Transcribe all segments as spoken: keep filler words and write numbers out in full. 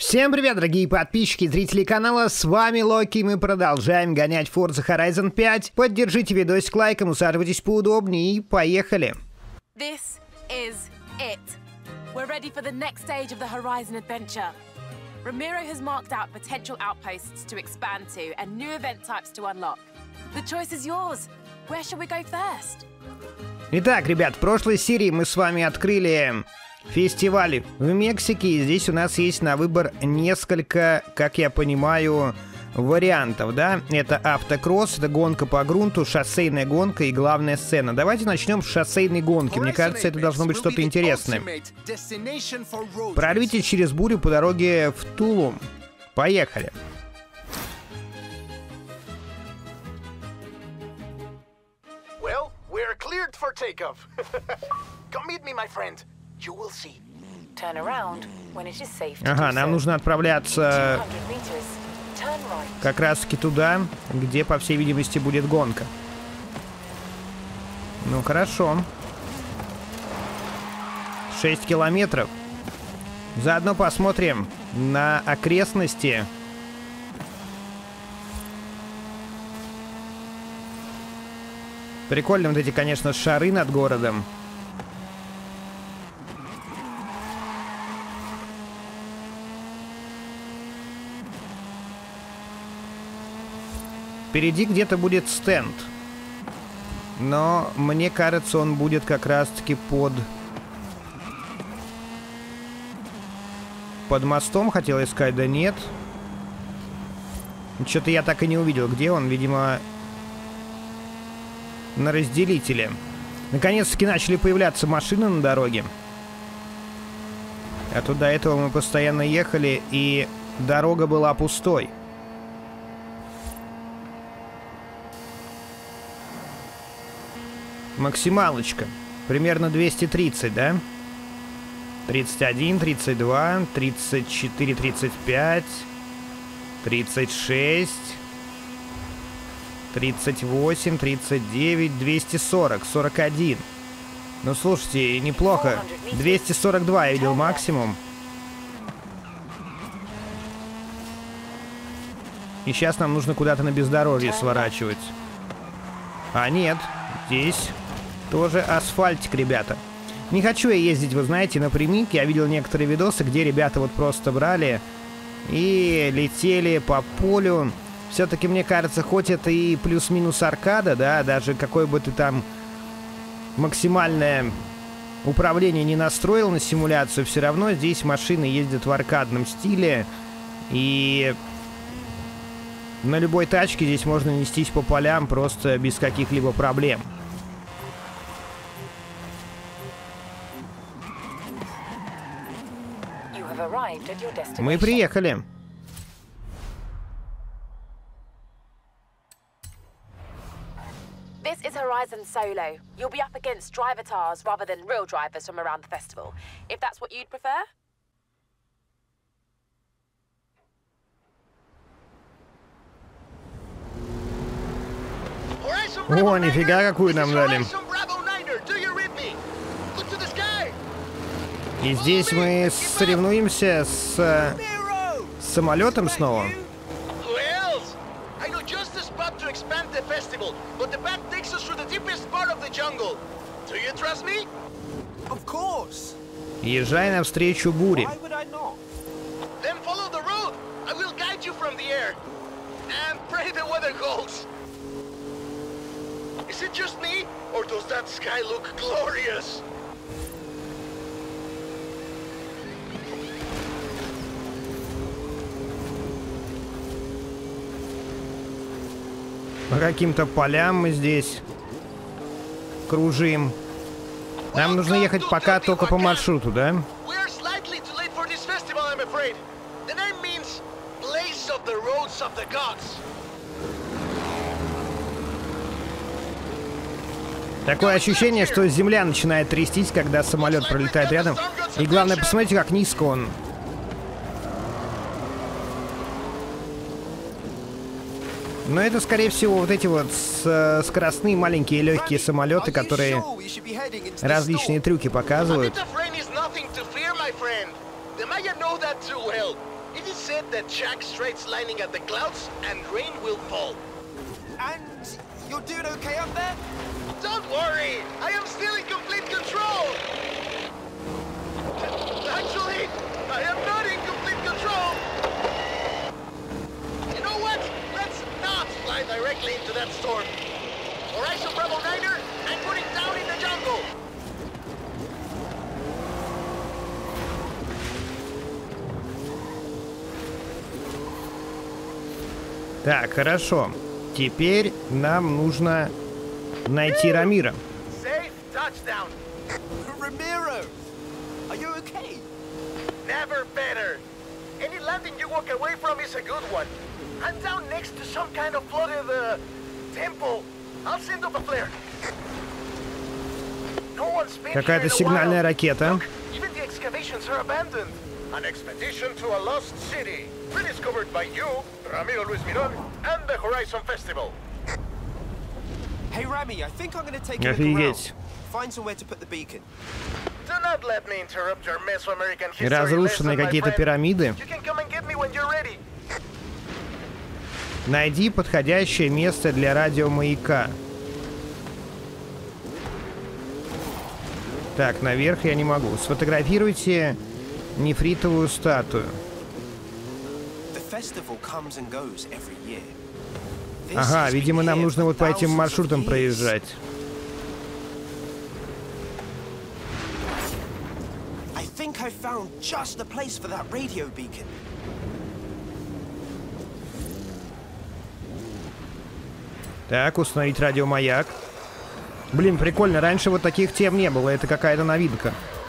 Всем привет, дорогие подписчики и зрители канала, с вами Локи, и мы продолжаем гонять Forza Horizon пять. Поддержите видосик лайком, усаживайтесь поудобнее и поехали. This is it. We're ready for the next stage of the Horizon adventure. Ramiro has marked out potential outposts to expand to and new event types to unlock. The choice is yours. Where should we go first? Итак, ребят, в прошлой серии мы с вами открыли фестиваль в Мексике, и здесь у нас есть на выбор несколько, как я понимаю, вариантов, да? Это автокросс, это гонка по грунту, шоссейная гонка и главная сцена. Давайте начнем с шоссейной гонки. Мне кажется, это должно быть что-то интересное. Прорвите через бурю по дороге в Тулум. Поехали. Well, we're cleared for takeoff. Come meet me, my friend. You will see. Turn around when it is safe to Ага, do нам so. нужно отправляться two hundred meters. Turn right. как раз-таки туда, где, по всей видимости, будет гонка. Ну, хорошо. шесть километров. Заодно посмотрим на окрестности. Прикольно вот эти, конечно, шары над городом. Впереди где-то будет стенд. Но мне кажется, он будет как раз-таки под... Под мостом, хотел искать, да нет. Что-то я так и не увидел, где он, видимо, на разделителе. Наконец-таки начали появляться машины на дороге. А то до этого мы постоянно ехали, и дорога была пустой. Максималочка. Примерно двести тридцать, да? тридцать один, тридцать два, тридцать четыре, тридцать пять, тридцать шесть, тридцать восемь, тридцать девять, двести сорок, сорок один. Ну, слушайте, неплохо. двести сорок два я видел максимум. И сейчас нам нужно куда-то на бездорожье сворачивать. А нет, здесь тоже асфальтик, ребята. Не хочу я ездить, вы знаете, напрямик. Я видел некоторые видосы, где ребята вот просто брали и летели по полю. Все-таки, мне кажется, хоть это и плюс-минус аркада, да, даже какой бы ты там максимальное управление не настроил на симуляцию, все равно здесь машины ездят в аркадном стиле. И на любой тачке здесь можно нестись по полям просто без каких-либо проблем. Мы приехали. This is Horizon Solo. You'll be up against driver tars rather than real drivers from around the festival, if that's what you'd prefer. О, нифига какую нам дали. И здесь мы соревнуемся с, с самолетом снова. Езжай навстречу буре. Is it just me, or does that sky look glorious? По каким-то полям мы здесь кружим. Нам нужно ехать пока только по маршруту, да? Такое ощущение, что земля начинает трястись, когда самолет пролетает рядом. И главное, посмотрите, как низко он. Но это, скорее всего, вот эти вот скоростные маленькие легкие самолеты, которые различные трюки показывают. it is said that Jack strikes lightning at the clouds and rain will fall. And you're doing okay up there? Don't worry, I am still in complete control. Actually, I am not in complete control. You know what? Let's not fly directly into that storm. Horizon Bravo Niner, I'm putting down in the jungle. Так, хорошо. Теперь нам нужно найти Рамира. Safe touchdown. Ramiro, are you okay? Never better. Any landing you walk away from is a good one. I'm down next to some kind of flooded uh, temple. I'll send up a flare. No one's been Какая-то here in a сигнальная while. ракета. Look, even the excavations are abandoned. An expedition to a lost city, rediscovered by you, Ramiro Luis Miron, and the Horizon Festival. Hey Rami, I think I'm gonna take a look Офигеть. around. Find somewhere to put the beacon. Do not let me interrupt your Mesoamerican history Разрушены lesson, my какие-то friend. пирамиды. You can come and get me when you're ready. Найди подходящее место для радиомаяка. Так, наверх я не могу. Сфотографируйте нефритовую статую. The festival comes and goes every year. This Ага, has видимо, been нам here нужно for вот по этим thousands of маршрутам years. проезжать. I think I found just the place for that radio beacon. Так, установить радиомаяк. Блин, прикольно, раньше вот таких тем не было, это какая-то новинка.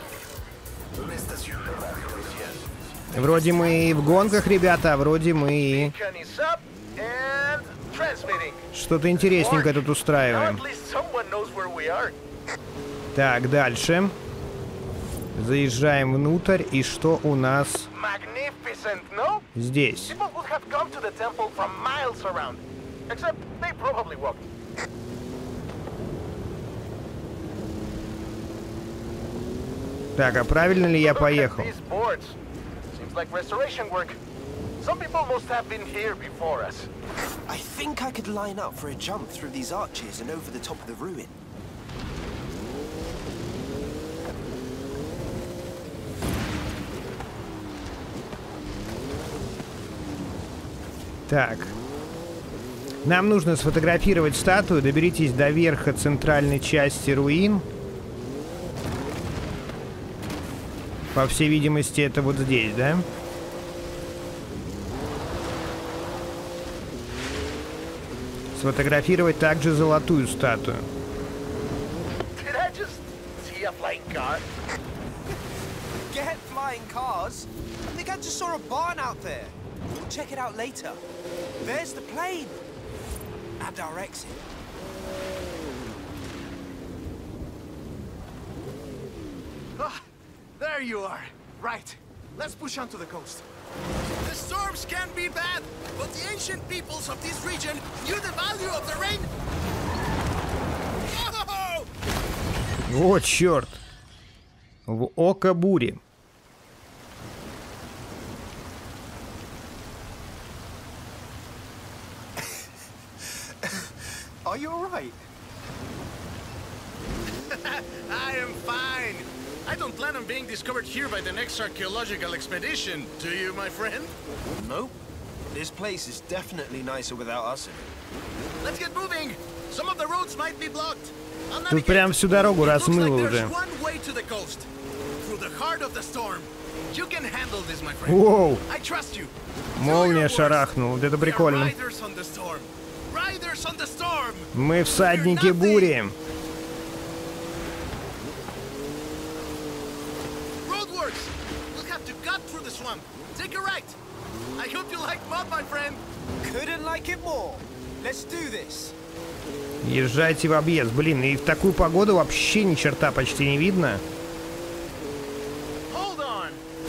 Вроде мы и в гонках, ребята, а вроде мы и Beacon is up and transmitting. что-то интересненькое тут Now устраиваем. at least someone knows where we are. Так, дальше. Заезжаем внутрь, и что у нас Magnificent, no? здесь? People would have come to the temple from miles around. Except they probably walked. Так, а правильно ли я Look at поехал? these boards. Seems like restoration work. Some people must have been here before us. I think I could line up for a jump through these arches and over the top of the ruin. Так. Нам нужно сфотографировать статую. Доберитесь до верха центральной части руин. По всей видимости, это вот здесь, да? Сфотографировать также золотую статую. Did I just see a flying car? Get flying cars? I think I just saw a barn out there. We'll check it out later. There's the plane. And our exit. Ah, there you are. Right. Let's push on to the coast. The storms can be bad, but the ancient peoples of this region knew the value of the rain. Oh! О, черт! В око бури. Are you alright? I am fine. I don't plan on being discovered here by the next archaeological expedition, do you, my friend? Nope. This place is definitely nicer without us in it. Let's get moving. Some of the roads might be blocked. I'll Тут navigate. прям всю дорогу It looks like размыло there's уже. one way to the coast, through the heart of the storm. You can handle this, my friend. Воу! I trust you. Молния шарахнула. Вот это We are прикольно. riders on the storm. Riders on the storm. Мы всадники бури. Roadworks. We'll have to cut through the swamp. Take a right. I hope you like mud, my friend. Couldn't like it more. Let's do this. Езжайте в объезд. Блин, и в такую погоду вообще ни черта почти не видно. Hold on.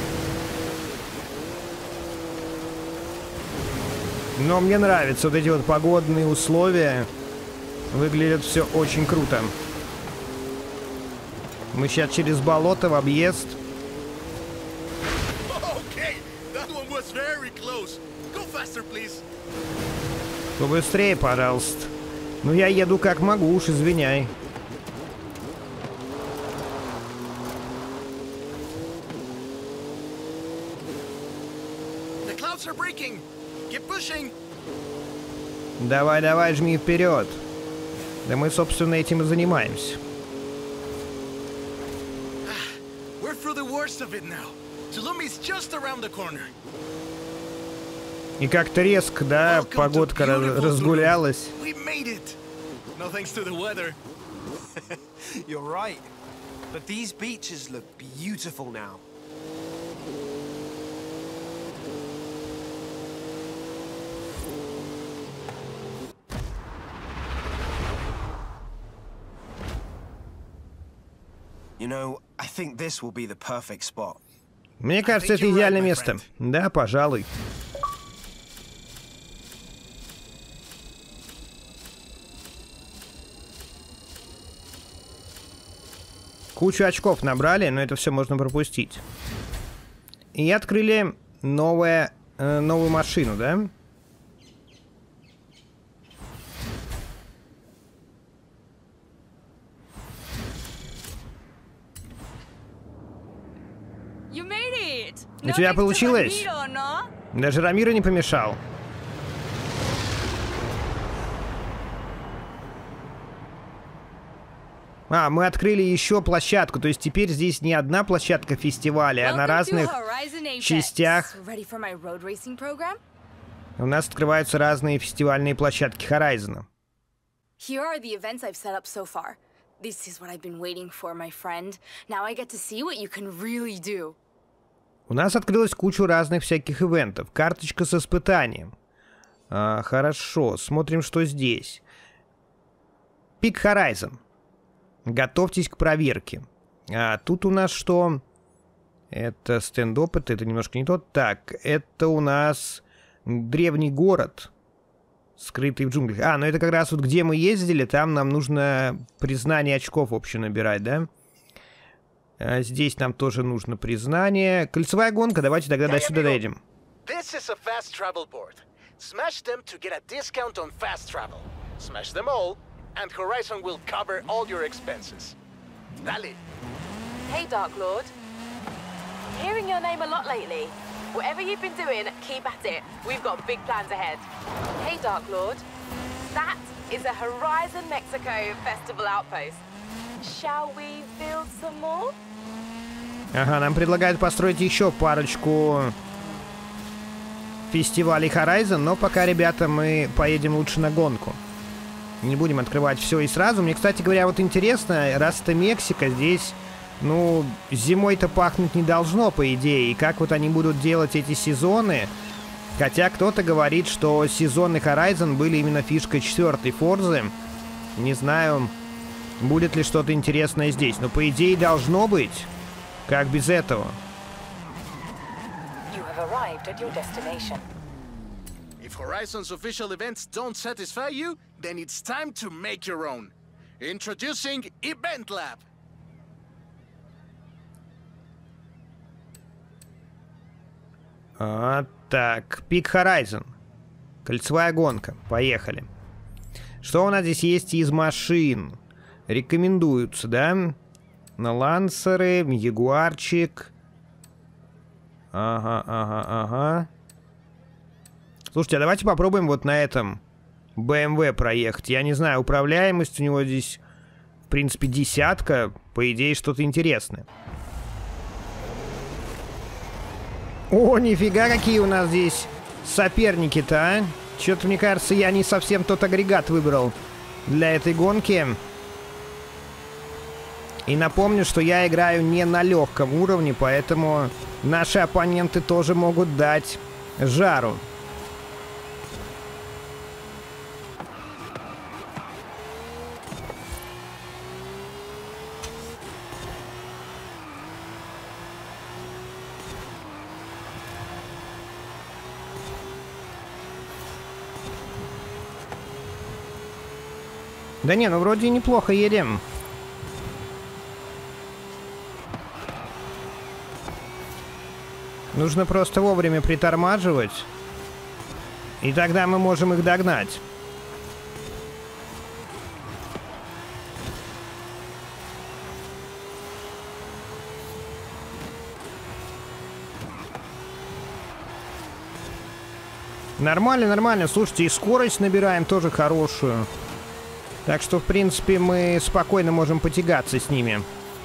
Но мне нравятся вот эти вот погодные условия. Выглядит все очень круто. Мы сейчас через болото в объезд. Okay, that one was very faster, please. Побыстрее, пожалуйста. Ну я еду как могу, уж извиняй. The clouds are breaking. Keep pushing. Давай, давай, жми вперед. Да мы, собственно, этим и занимаемся. We're through the worst of it now. Tulumi's just around the corner. И как-то резко, да, погодка раз- разгулялась. We made it. No thanks to the weather. You're right. But these beaches look beautiful now. You know, I think this will be the perfect spot. Мне кажется, это идеальное место. Да, пожалуй. Кучу очков набрали, но это все можно пропустить. И открыли новое, э, новую машину, да? У тебя получилось? Даже Рамиро не помешал. А, мы открыли еще площадку, то есть теперь здесь не одна площадка фестиваля, а на разных частях у нас открываются разные фестивальные площадки Horizon. This is what I've been waiting for, my friend. Now I get to see what you can really do. У нас открылась куча разных всяких ивентов. Карточка с испытанием. А, хорошо, смотрим, что здесь. Peak Horizon. Готовьтесь к проверке. А тут у нас что? Это стенд-оп, это немножко не тот. Так, это у нас древний город, скрытый в джунглях. А, ну это как раз вот где мы ездили, там нам нужно признание очков общее набирать, да? А здесь нам тоже нужно признание. Кольцевая гонка, давайте тогда до сюда доедем. This is a fast travel board. Smash them to get a discount on fast travel. Smash them all, and Horizon will cover all your expenses. Dale. Hey, Dark Lord. Hearing your name a lot lately. Whatever you've been doing, keep at it. We've got big plans ahead. Hey, Dark Lord. That is a Horizon Mexico Festival outpost. Shall we build some more? Ага, нам предлагают построить еще парочку фестивалей Horizon, но пока, ребята, мы поедем лучше на гонку. Не будем открывать все и сразу. Мне, кстати говоря, вот интересно, раз это Мексика, здесь, ну, зимой-то пахнуть не должно, по идее. И как вот они будут делать эти сезоны? Хотя кто-то говорит, что сезоны Horizon были именно фишкой четвертой Форзы. Не знаю, будет ли что-то интересное здесь. Но, по идее, должно быть. Как без этого? You have arrived at your destination. If Horizon's official events don't satisfy you, then it's time to make your own. Introducing Event Lab. А, так, Peak Horizon. Кольцевая гонка. Поехали. Что у нас здесь есть из машин? Рекомендуются, да? На Лансеры, Ягуарчик. Ага, ага, ага. Слушайте, а давайте попробуем вот на этом бэ эм вэ проехать. Я не знаю, управляемость у него здесь, в принципе, десятка. По идее, что-то интересное. О, нифига, какие у нас здесь соперники-то, а? Чё-то, мне кажется, я не совсем тот агрегат выбрал для этой гонки. И напомню, что я играю не на легком уровне, поэтому наши оппоненты тоже могут дать жару. Да не, ну вроде неплохо едем. Нужно просто вовремя притормаживать. И тогда мы можем их догнать. Нормально, нормально. Слушайте, и скорость набираем тоже хорошую. Так что, в принципе, мы спокойно можем потягаться с ними.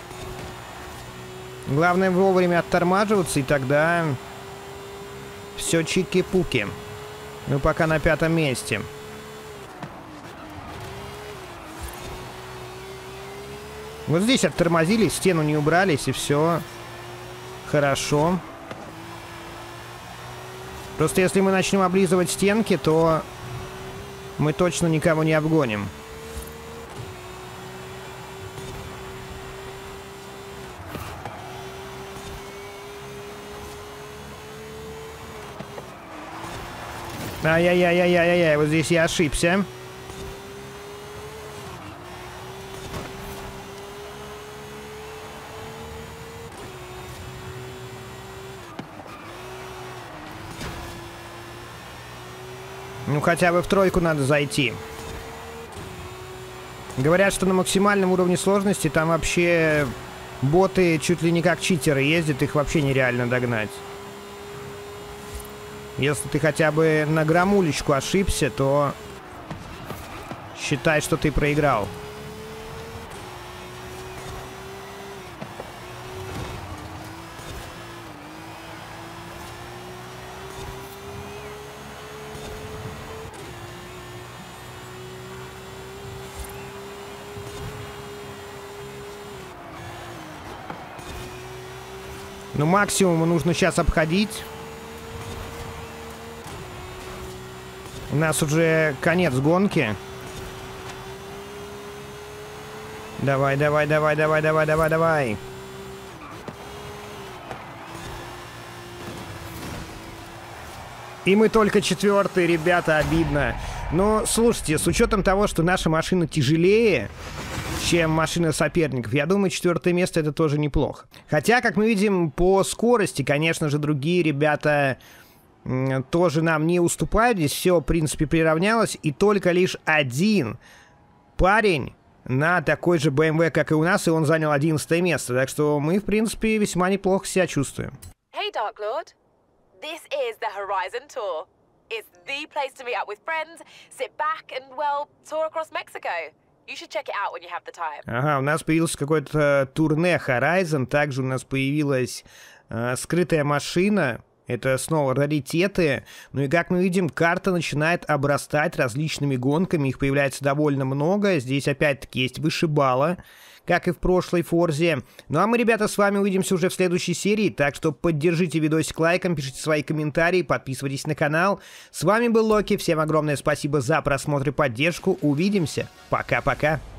Главное вовремя оттормаживаться, и тогда все чики-пуки. Мы пока на пятом месте. Вот здесь оттормозились, стену не убрались, и все хорошо. Просто если мы начнем облизывать стенки, то мы точно никого не обгоним. Ай-яй-яй-яй-яй-яй, вот здесь я ошибся. Ну, хотя бы в тройку надо зайти. Говорят, что на максимальном уровне сложности там вообще боты чуть ли не как читеры ездят, их вообще нереально догнать. Если ты хотя бы на грамулечку ошибся, то считай, что ты проиграл. Ну, максимум нужно сейчас обходить. У нас уже конец гонки. Давай, давай, давай, давай, давай, давай, давай. И мы только четвертые, ребята, обидно. Но, слушайте, с учетом того, что наша машина тяжелее, чем машина соперников, я думаю, четвертое место это тоже неплохо. Хотя, как мы видим, по скорости, конечно же, другие ребята тоже нам не уступают. Здесь все, в принципе, приравнялось. И только лишь один парень на такой же бэ эм вэ, как и у нас, и он занял одиннадцатое место. Так что мы, в принципе, весьма неплохо себя чувствуем. Hey, Dark Lord. This is the Horizon Tour. It's the place to meet up with friends, sit back and, well, tour across Mexico. You should check it out when you have the time. Ага, у нас появился какое-то турне Horizon. Также у нас появилась э, скрытая машина. Это снова раритеты. Ну и как мы видим, карта начинает обрастать различными гонками. Их появляется довольно много. Здесь опять-таки есть вышибала, как и в прошлой Форзе. Ну а мы, ребята, с вами увидимся уже в следующей серии. Так что поддержите видосик лайком, пишите свои комментарии, подписывайтесь на канал. С вами был Локи. Всем огромное спасибо за просмотр и поддержку. Увидимся. Пока-пока.